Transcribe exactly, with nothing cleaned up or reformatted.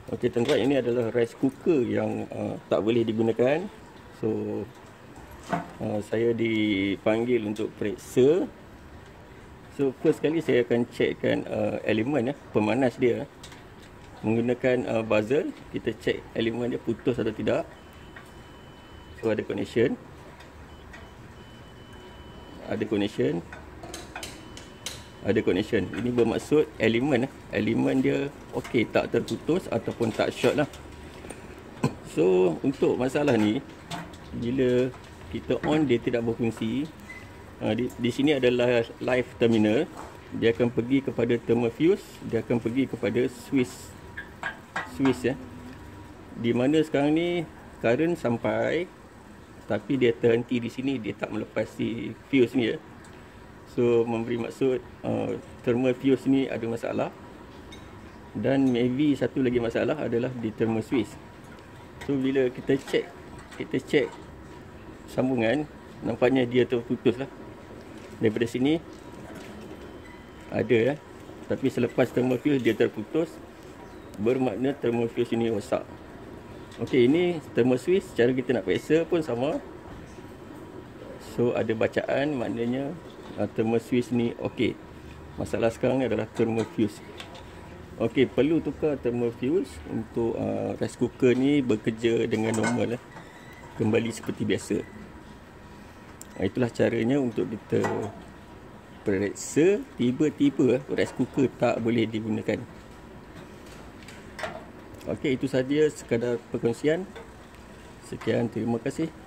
Okey tuan-tuan, ini adalah rice cooker yang uh, tak boleh digunakan. So uh, saya dipanggil untuk periksa. So first kali saya akan checkkan uh, elemen ya, pemanas dia. Menggunakan uh, buzzer, kita check elemen dia putus atau tidak. So ada connection. Ada connection. Ada connection. Ini bermaksud elemen elemen dia okey, tak terputus ataupun tak short lah. So untuk masalah ni, bila kita on dia tidak berfungsi. uh, di, di sini adalah live terminal. Dia akan pergi kepada thermal fuse, dia akan pergi kepada switch switch ya. Di mana sekarang ni current sampai, tapi dia terhenti di sini, dia tak melepasi fuse ni ya. So memberi maksud uh, thermal fuse ni ada masalah. Dan maybe satu lagi masalah adalah di thermal switch. So bila kita check, kita check sambungan, nampaknya dia terputus lah. Daripada sini ada ya, tapi selepas thermal fuse dia terputus, bermakna thermal fuse ini rosak. Okey, ini thermal switch, cara kita nak periksa pun sama. So ada bacaan, maknanya uh, thermal switch ni okey. Masalah sekarang ni adalah thermal fuse. Okey, perlu tukar thermal fuse untuk uh, rice cooker ni bekerja dengan normal lah, kembali seperti biasa. uh, Itulah caranya untuk kita periksa tiba-tiba rice cooker tak boleh digunakan. Okey, itu saja sekadar perkongsian. Sekian, terima kasih.